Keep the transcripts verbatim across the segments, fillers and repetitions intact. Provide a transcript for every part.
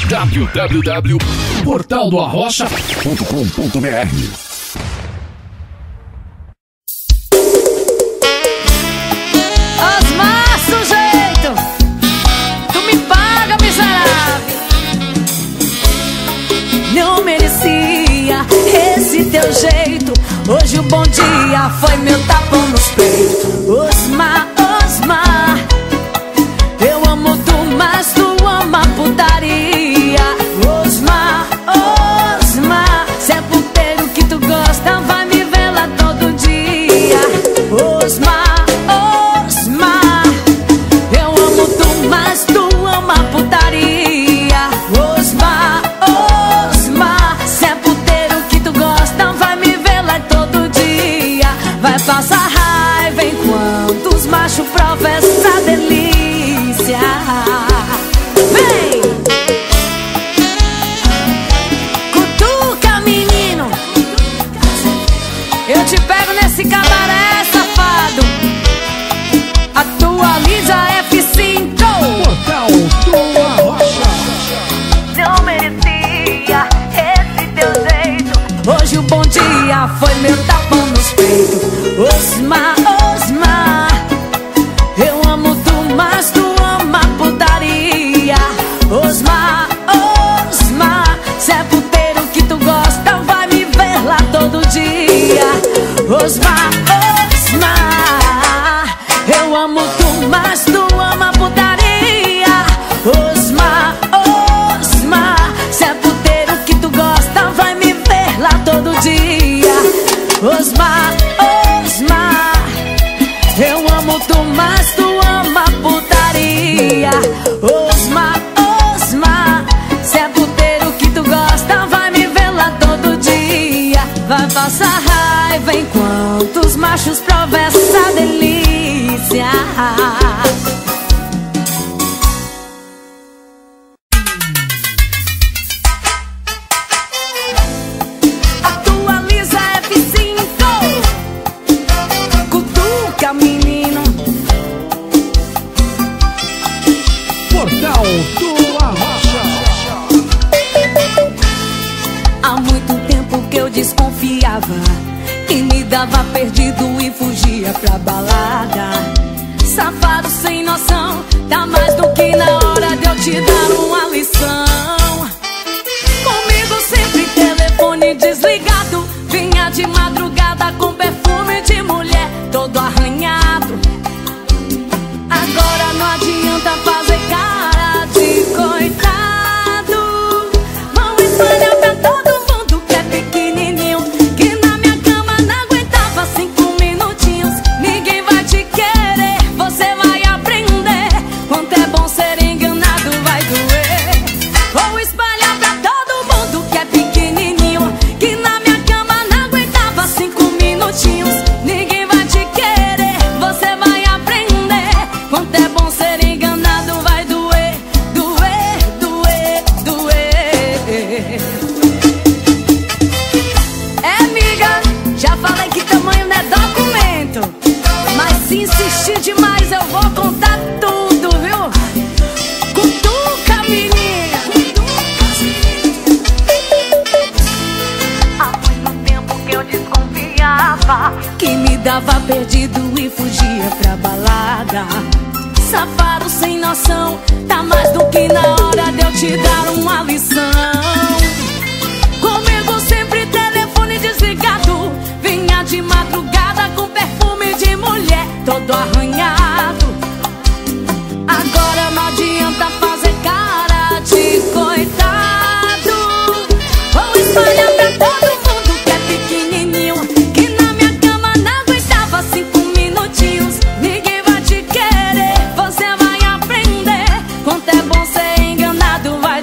w w w ponto portal do arrocha ponto com ponto b r. Osmar, sujeito, tu me paga, miserável. Não merecia esse teu jeito. Hoje o bom dia foi meu tapão nos peitos. Osmar, Osmar, eu amo tu, mas tu ama putaria. Osmar, Osmar, se é puteiro que tu gosta, vai me ver lá todo dia. Osmar, Osmar, eu amo tu, mas tu ama putaria. Osmar, Osmar, se é puteiro que tu gosta, vai me ver lá todo dia. Vai passar raiva enquanto os machos provam essa delícia. Vem! Cutuca, menino, eu te pego nesse cabaré, safado. Atualiza F cinco. Portal do Arrocha. Não merecia esse teu jeito. Hoje o bom dia foi meu tapão nos peitos. Osmar, Osmar, eu amo tu, mas tu ama putaria. Osmar, Osmar, se é puteiro que tu gosta, vai me ver lá todo dia. Osmar, Osmar, eu amo tu, mas tu ama putaria. Osmar, Osmar, se é puteiro que tu gosta, vai me ver lá todo dia. Osmar, Osmar, eu amo tu, mas tu ama putaria. Osmar, Osmar, se é puteiro que tu gosta, vai me ver lá todo dia. Vai passar raiva enquanto os machos provam essa delícia. Atualiza F cinco. Cutuca, menino. Portal do Arrocha. Há muito tempo que eu desconfiava e me dava perdido e fugia pra balada. Safado sem noção, tá mais do que na hora de eu te dar uma lição. Comigo sempre telefone desligado, vinha de madrugada com perfume de mulher, todo arranhado. Agora não adianta fazer cara de coitado. Vão espalhar pra todo mundo que é pequenininho, que na minha cama não aguentava cinco minutinhos. Ninguém vai te querer, você vai aprender. Quanto é bom ser enganado, vai doer. Vou espalhar pra todo mundo que é pequenininho, que na minha cama não aguentava cinco minutinhos. Ninguém vai te querer, você vai aprender. Quanto é bom ser enganado, vai doer, doer, doer, doer. É, amiga, já falei que tamanho não é documento, mas se insistir demais eu vou contar tudo, viu? Cutuca, menina. Há muito tempo que eu desconfiava, que me dava perdido e fugia pra balada. Safado sem noção, tá mais do que na hora de eu te dar uma lição. Comigo sempre telefone desligado, vinha de madrugada com perfume de mulher, todo arranhado. Agora não adianta fazer cara de coitado. Vou espalhar pra todo mundo que é pequenininho, que na minha cama não aguentava cinco minutinhos. Ninguém vai te querer, você vai aprender. Quanto é bom ser enganado, vai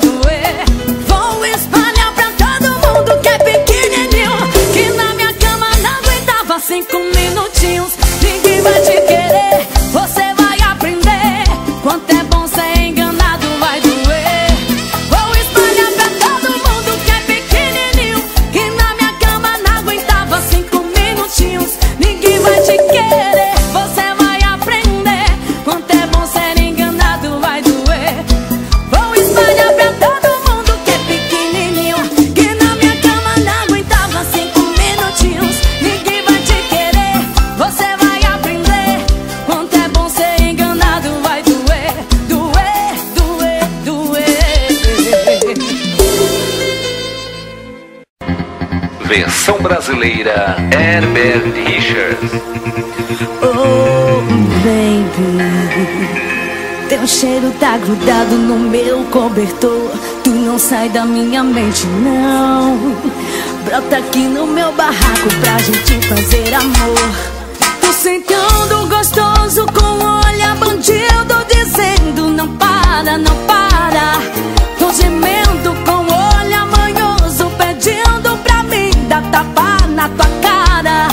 Versão brasileira, Herbert Richards. Oh, baby, teu cheiro tá grudado no meu cobertor. Tu não sai da minha mente, não. Brota aqui no meu barraco pra gente fazer amor. Tô sentando gostoso com o olhar bandido, dizendo não para, não para. Tô gemendo com o olhar manhoso, pedindo pra mim dar tapa na tua cara.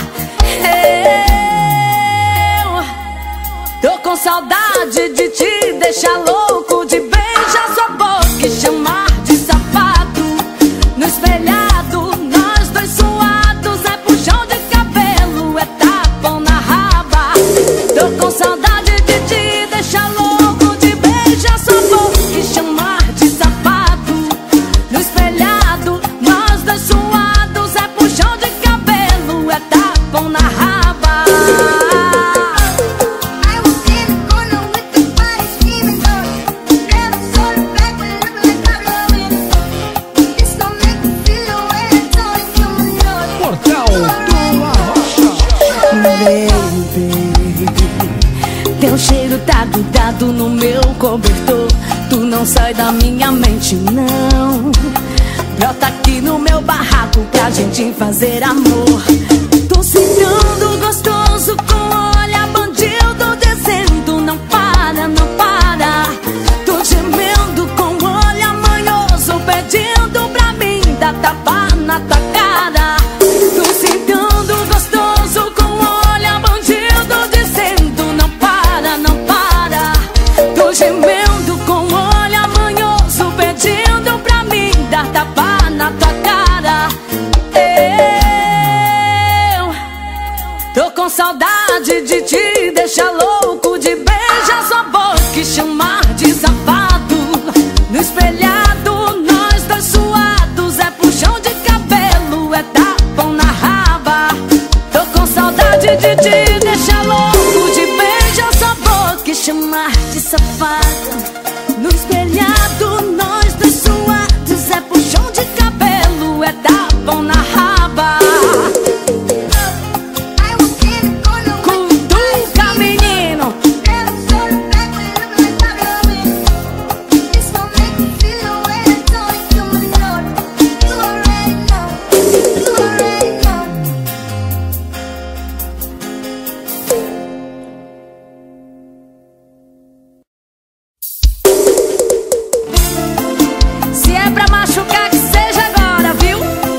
Eu tô com saudade de te deixar louco, de beijar sua boca e chamar de safado. No espelhado, nós dois suados, é puxão de cabelo, é tapão na raba. Tô com saudade de te deixar louco, de beijar sua boca e chamar de safado. No espelhado, nós dois suados, é puxão de cabelo, é tapão na raba. Teu cheiro tá grudado no meu cobertor. Tu não sai da minha mente, não. Brota aqui no meu barraco pra gente fazer amor. Tô sentando gostoso com o olhar bandido, dizendo não para, não para. Tô gemendo com o olhar manhoso, pedindo pra mim dar tapa na tua cara. Tô sentando gostoso com o olhar bandido, dizendo não para, não para. Tô gemendo com o olhar manhoso, pedindo pra mim dar tapa na tua cara. Eu tô com saudade de te deixar louco, de beijar sua boca e chamar de safado. No espelhado, nós dois suados, é puxão de cabelo, é tapão na raba. Tô com saudade de te deixar louco, de beijar sua boca e chamar de safado. No espelhado, nós dois suados, é puxão de cabelo, é tapão na raba. Cutuca, menino. Se é pra machucar, que seja agora, viu?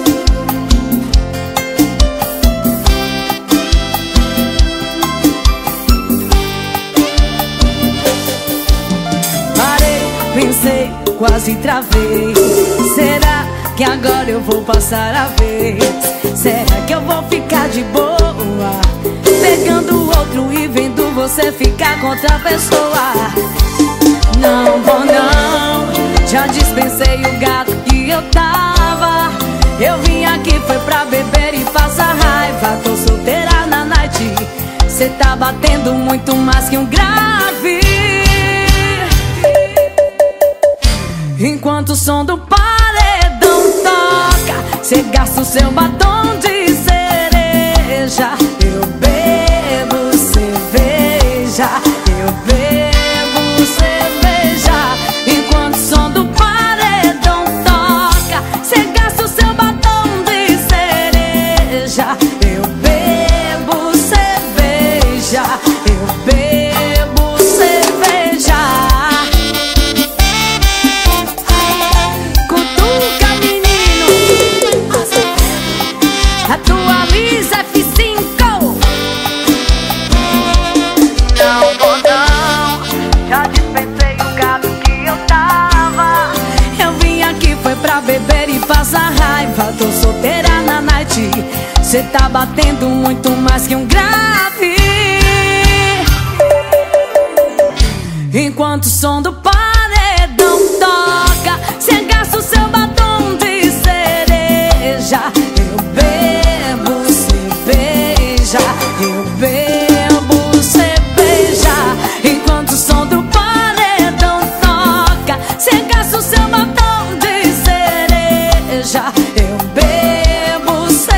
Parei, pensei, quase travei. Será que agora eu vou passar a vez? Será que eu vou ficar de boa, pegando outro e vendo você ficar com outra pessoa? Não vou não, já dispensei o gato que eu tava. Eu vim aqui foi pra beber e passar raiva. Tô solteira na night, cê tá batendo muito mais que um grave. Enquanto o som do paredão toca, cê gasta o seu batom de cereja. Eu bebo cerveja, eu bebo cerveja. Enquanto o som do paredão toca, cê gasta o seu batom de cereja. Eu bebo cerveja, eu bebo cerveja. Cutuca, menino, atualiza F cinco. Não vou não, já dispensei o gato que eu tava. Eu vim aqui foi pra beber e passar raiva. Tô solteira na night, cê tá batendo muito mais que um grave. Enquanto o som do paredão toca, cê gasta o seu batom de cereja. Eu bebo cerveja, eu bebo cerveja. Enquanto o som do paredão toca, cê gasta o seu batom de cereja. Eu bebo cerveja.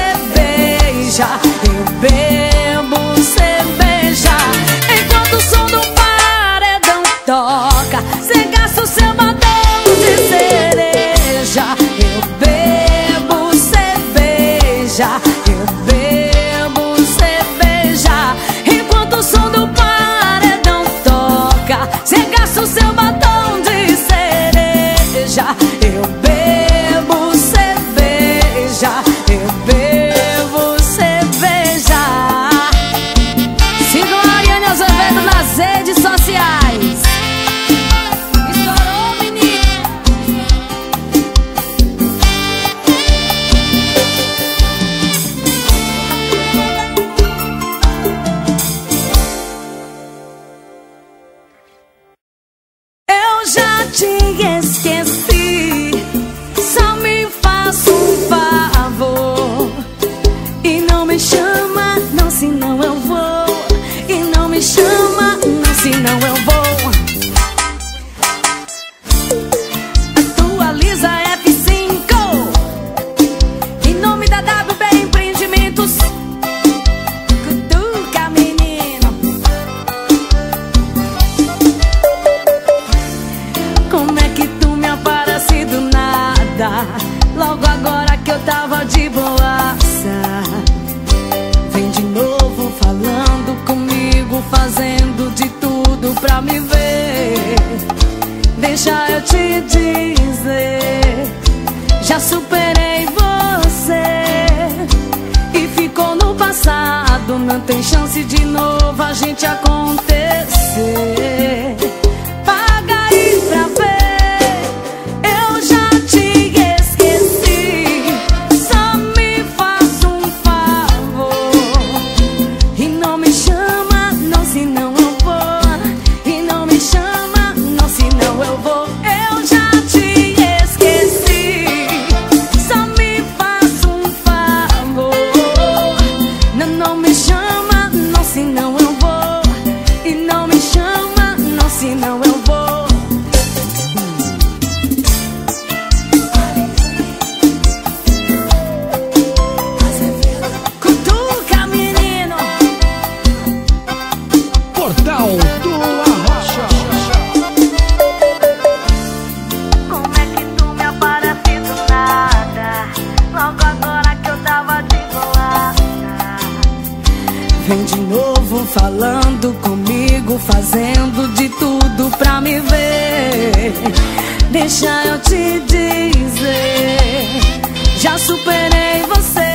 falando comigo, fazendo de tudo pra me ver. Deixa eu te dizer, já superei você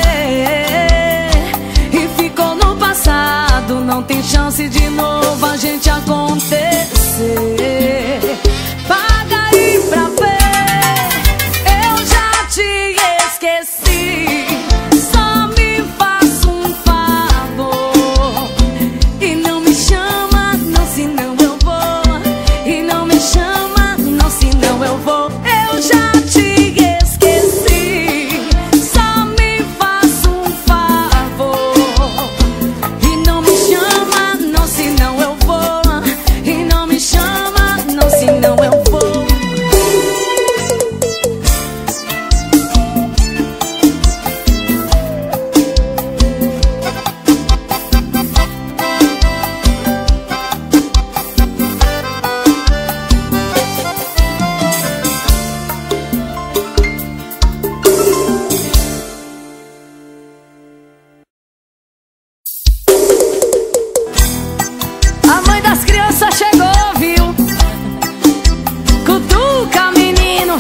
e ficou no passado. Não tem chance de novo a gente acontecer. Paga aí pra ver, eu já te esqueci. Só me faça um favor e não me chama, não, senão eu vou. E não me chama, não, senão eu vou. Eu já te esqueci. Só me faça um favor e não me chama, não, senão eu vou. E não me chama, não, senão eu vou. A mãe das crianças chegou, viu? Cutuca, menino.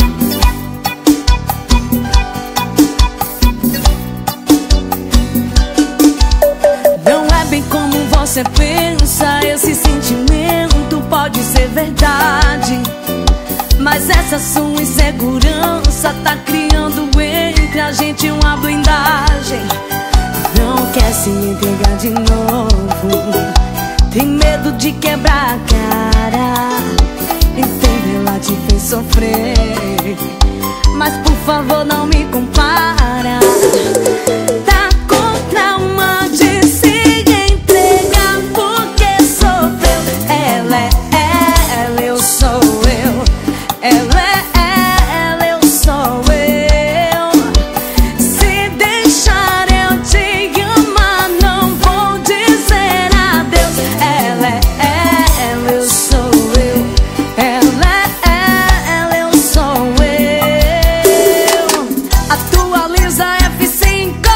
Não é bem como você pensa. Esse sentimento pode ser verdade, mas essa sua insegurança tá criando entre a gente uma blindagem. Não quer se entregar de novo, tem medo de quebrar a cara. Entende, ela te fez sofrer, mas por favor não me compara. Tá com trauma de se entregar porque sofreu. Ela é ela, eu sou eu. Ela é ela, eu sou eu. Se deixar eu te amar, não vou dizer adeus. Ela é ela, eu sou eu. Ela é ela, eu sou eu. Atualiza F cinco.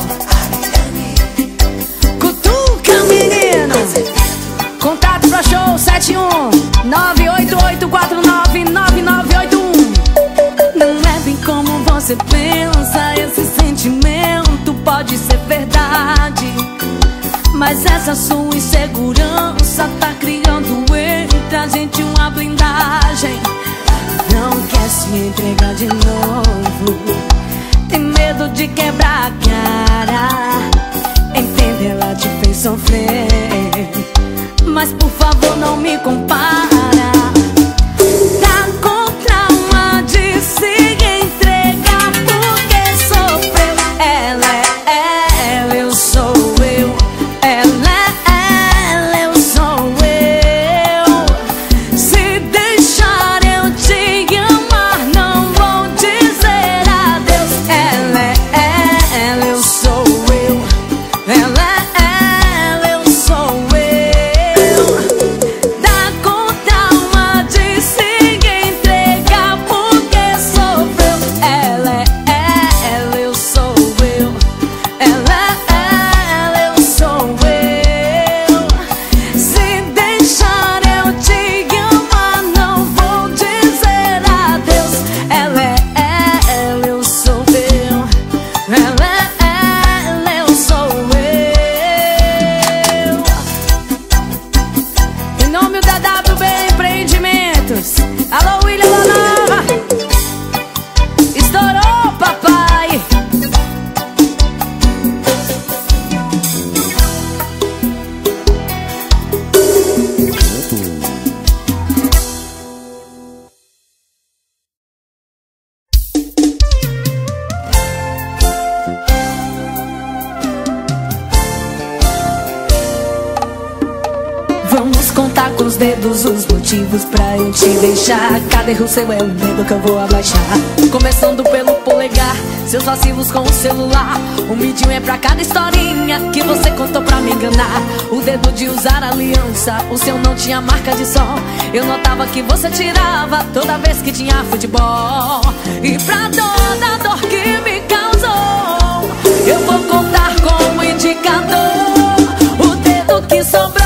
Cutuca, menino. Contato pra show sete um nove oito oito quatro nove nove nove oito um. Não é bem como você pensa. Esse sentimento pode ser verdade, mas essa sua insegurança tá criando entre a gente uma blindagem. Não quer se entregar de novo, tem medo de quebrar a cara. Entende, ela te fez sofrer, mas por favor não me compara. Tá com trauma de se entregar porque sofreu. Ela é ela, eu sou eu. Ela é ela, eu sou eu. Se deixar eu te amar, não vou dizer adeus. Ela é ela, eu sou eu. Ela é ela, eu sou eu. Dá com trauma de se entregar porque sofreu. Ela é ela, eu sou eu. Ela é ela, eu sou eu. Se deixar eu te amar, não vou dizer adeus. Ela é ela, eu sou eu. Ela é ela, eu sou eu. Em nome da W B Empreendimentos. Alô, William Lonova. Estourou, papai. Vamos contar com os dedos os motivos pra eu te deixar. Cada erro seu é um medo que eu vou abaixar. Começando pelo polegar, seus vacilos com o celular. O midinho é pra cada historinha que você contou pra me enganar. O dedo de usar aliança, o seu não tinha marca de sol. Eu notava que você tirava toda vez que tinha futebol. E pra toda dor que me causou, eu vou contar como indicador o dedo que sobrou.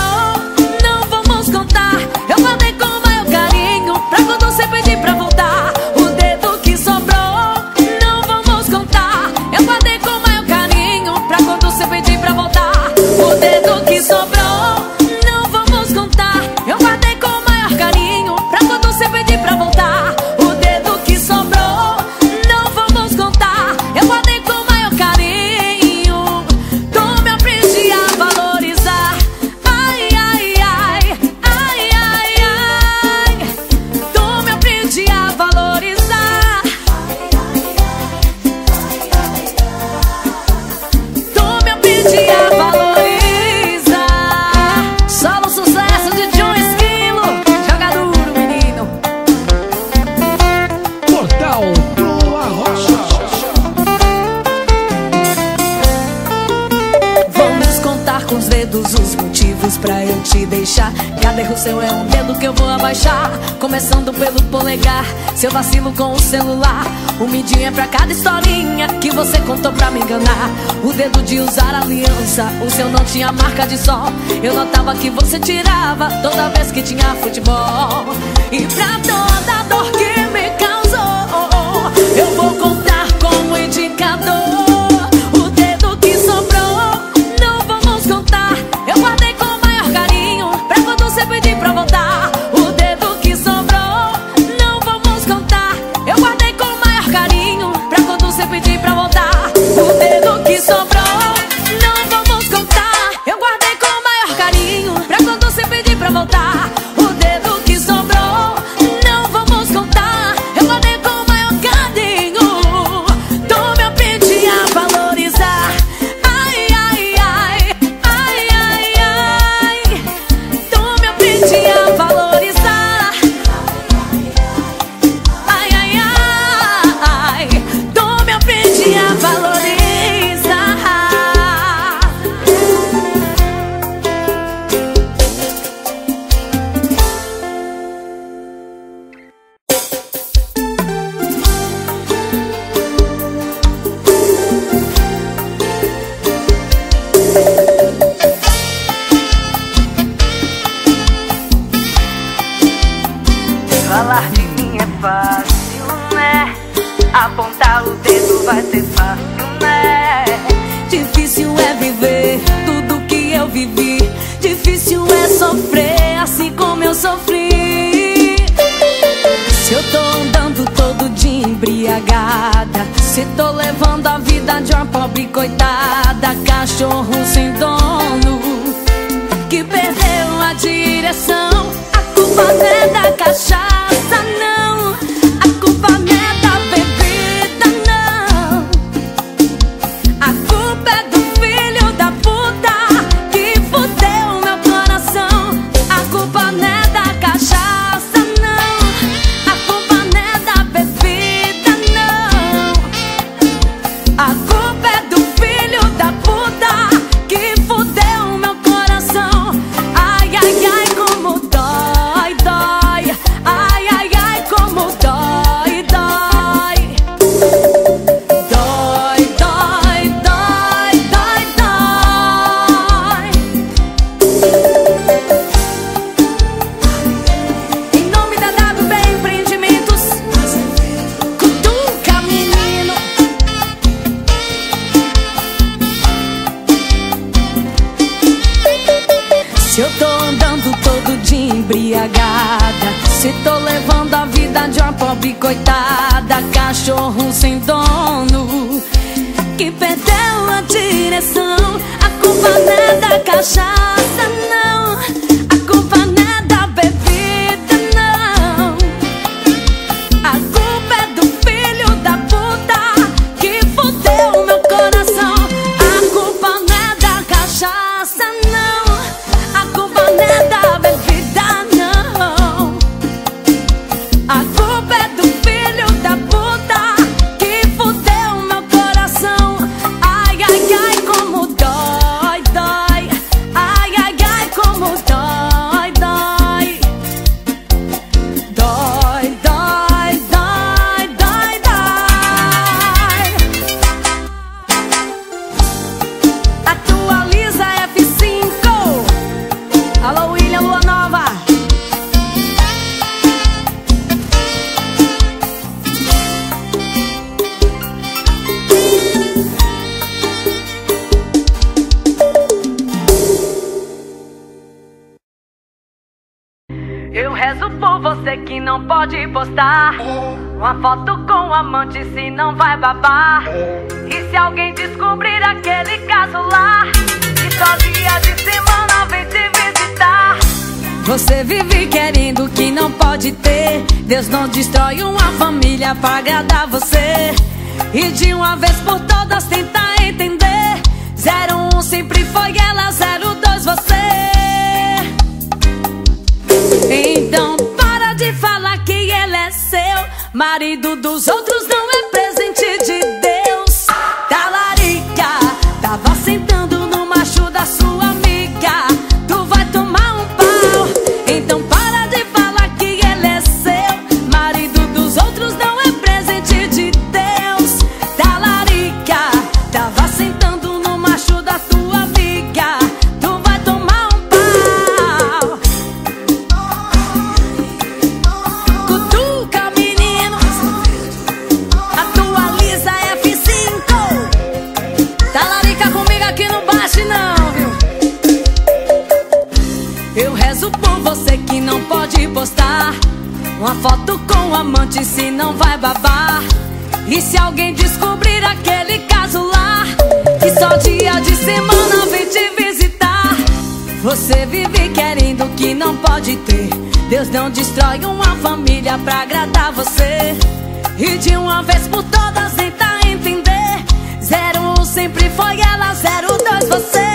pra eu te deixar. Cada erro seu é um dedo que eu vou abaixar, começando pelo polegar. Seu vacilo com o celular, o midinho é pra cada historinha que você contou pra me enganar. O dedo de usar aliança, o seu não tinha marca de sol. Eu notava que você tirava toda vez que tinha futebol. E pra toda dor que me causou, eu vou contar como indicador. O dedo que sobrou, não vamos contar. Eu guardei com o maior carinho pra quando você pedir pra voltar. O dedo que sobrou, não vamos contar. Eu guardei com o maior carinho pra quando você pedir pra voltar. O dedo que sobrou, não vamos contar. Eu guardei com o maior carinho pra quando você pedir pra voltar. O dedo que sobrou, não vamos contar. Eu guardei com o maior carinho. Tome, eu aprendi a valorizar. Ai, ai, ai, ai, ai, ai. Tome, eu aprendi a valorizar. Ai, ai, ai. Tome, eu aprendi a valorizar. Falar de mim é fácil, né? Apontar o dedo vai ser fácil, né? Difícil é viver tudo que eu vivi. Difícil é sofrer assim como eu sofri. Se eu tô andando todo dia embriagada, se tô levando a vida de uma pobre coitada, cachorro sem dono que perdeu a direção. A culpa não é da cachaça, não. A culpa não é da bebida, não. A culpa é do filho da puta que fudeu meu coração. A culpa não é da cachaça, não. A culpa não é da bebida, não. A culpa é do filho da puta que fudeu meu coração. Ai, ai, ai, como dói, dói. Ai, ai, ai, como dói, dói. Dói, dói, dói, dói, dói. Em nome da W B Empreendimentos, cutuca, menino. Se eu tô andando todo dia embriagada, se tô levando a vida de uma pobre coitada, cachorro sem dono que perdeu a direção. A culpa não é da cachaça, não. A culpa não é da bebida, não. A culpa é do filho da puta que fudeu meu coração. A culpa não é da cachaça, não. A culpa não é da bebida, não. A culpa é do filho da puta que fudeu meu coração. Ai, ai, ai, como dói, dói. Ai, ai, ai, como dói, dói. Dói, dói, dói, dói, dói. Atualiza F cinco. Alô, William, Lua Nova. Eu rezo por você que não pode postar uma foto com o amante, se não vai babar. E se alguém descobrir aquele caso lá, que só dia de semana vem te visitar. Você vive querendo o que não pode ter. Deus não destrói uma família pra agradar você. E de uma vez por todas tenta entender. Zero um sempre foi ela, zero dois você. Então para de falar que ele é seu. Marido dos outros não é presente de Deus. Talarica, tava sentando no macho da sua amiga. Tu vai tomar Uma foto com o amante, se não vai babar. E se alguém descobrir aquele caso lá, que só dia de semana vem te visitar. Você vive querendo o que não pode ter. Deus não destrói uma família pra agradar você. E de uma vez por todas tenta entender. Zero um sempre foi ela, zero dois você.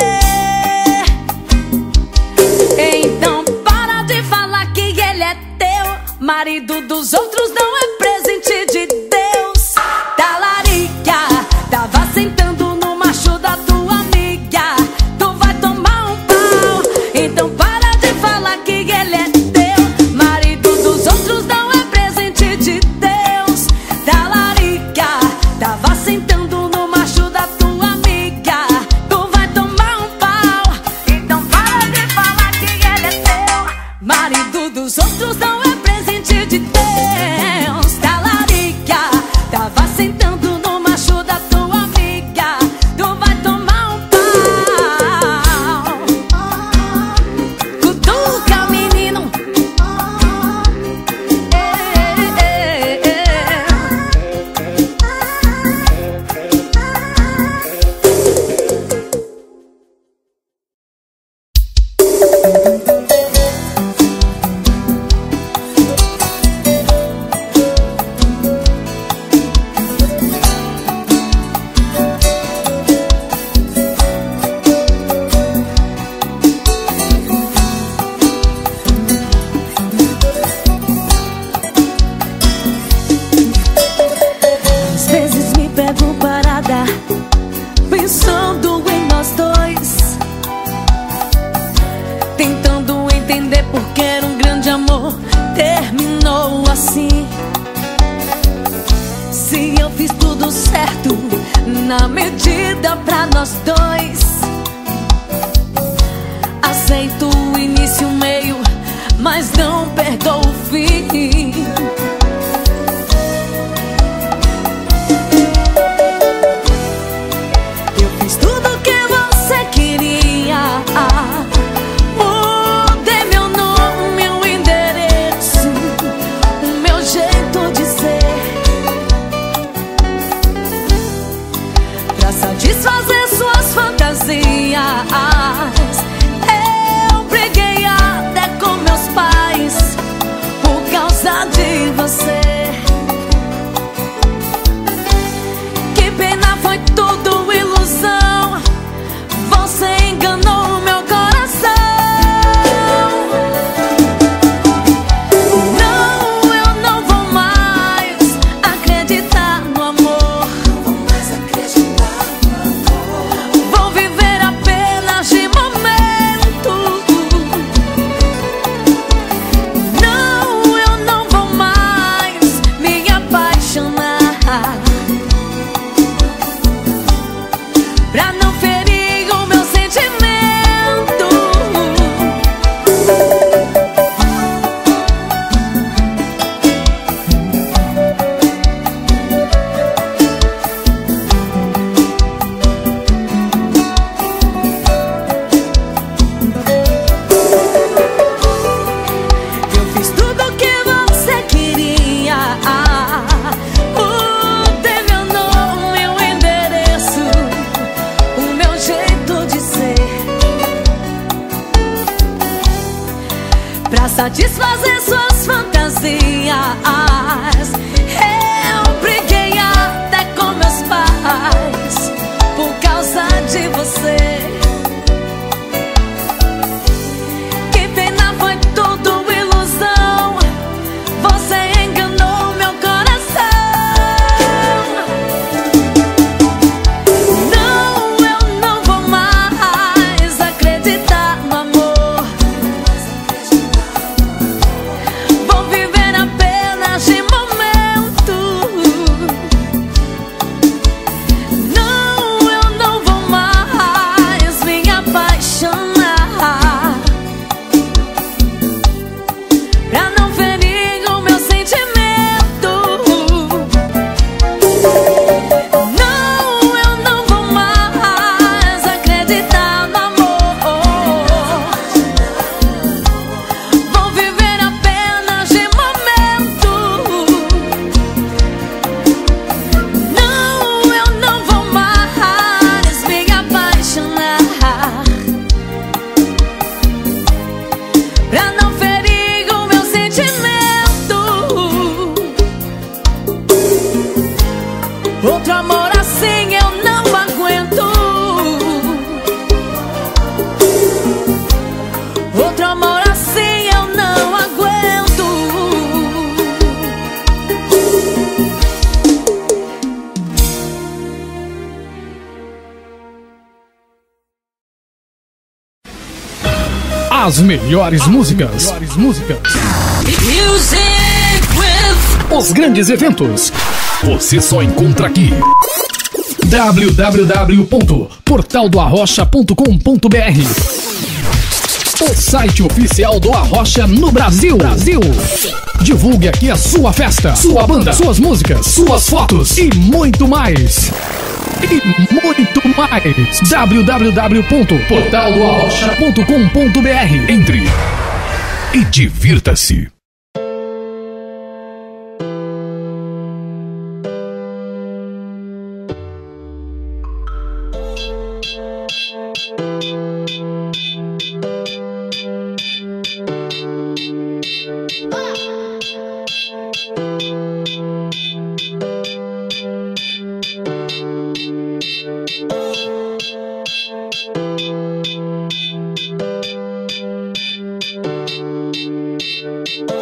Então para de falar que ele é teu. Marido dos outros não é presente de Deus. Talarica, tava sentando no macho da tua amiga. Tu vai tomar um pau. Então para de falar que ele é teu. Marido dos outros não é presente de Deus. Talarica, tava sentando no macho da tua amiga. Tu vai tomar um pau. Então para de falar que ele é teu. Marido dos outros não é presente de Deus. Talarica, tava sentando no macho da tua amiga. Tu vai tomar um pau. Cutuca, menino. Ei, ei, ei. Às vezes me pego parada, pensando em nós dois, tentando entender por que era um grande amor terminou assim. Se eu fiz tudo certo na medida pra nós dois, aceito o início, o meio, mas não perdoo o fim. Eu fiz tudo que você queria. Mudei meu nome, meu endereço, o meu jeito de ser, pra satisfazer suas fantasias. Eu briguei até com meus pais por causa de você. Que pena, foi tudo ilusão. Você enganou meu coração. Não, eu não vou mais acreditar no amor. Vou viver apenas de momentos. Não, eu não vou mais me apaixonar, pra não ferir o meu sentimento. Eu fiz tudo que você queria. Mudei meu nome, meu endereço, o meu jeito de ser, pra satisfazer suas fantasias. Eu briguei até com meus pais por causa de você. Que pena, foi tudo ilusão. Você enganou meu coração. Não, eu não vou mais acreditar no amor. Outro amor assim eu não aguento. Outro amor assim eu não aguento. As melhores músicas. Melhores músicas. Music with... Os grandes eventos. Você só encontra aqui. w w w ponto portal do arrocha ponto com ponto b r, o site oficial do Arrocha no Brasil. Brasil. Divulgue aqui a sua festa, sua banda, suas músicas, suas fotos e muito mais. E muito mais. w w w ponto portal do arrocha ponto com ponto b r. Entre e divirta-se. Oh,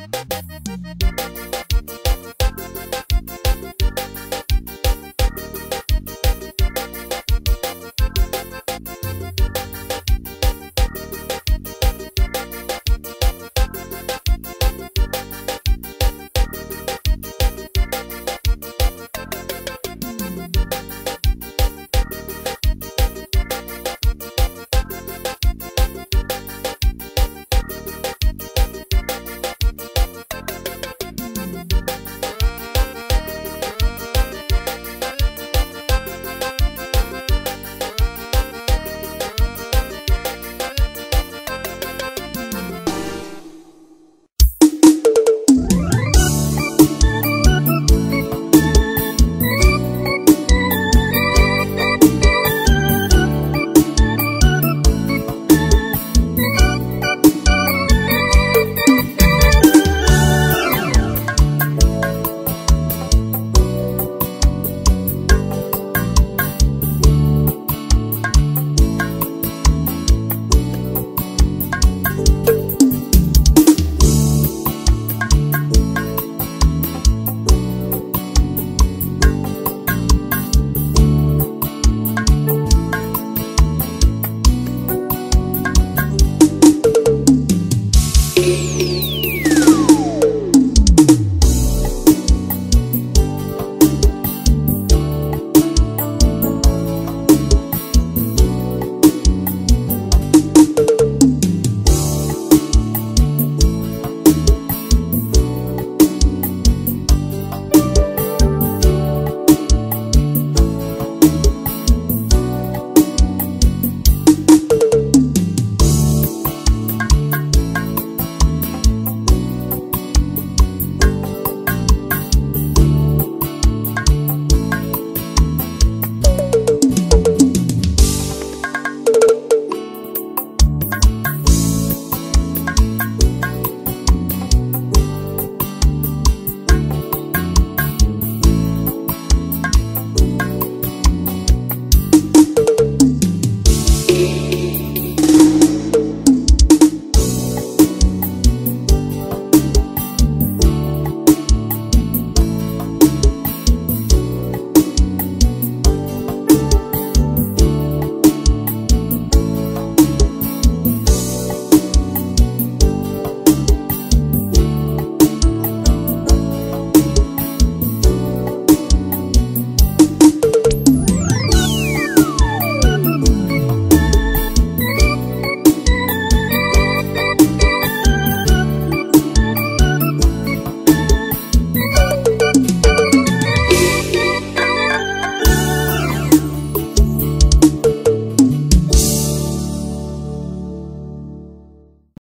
Osmar.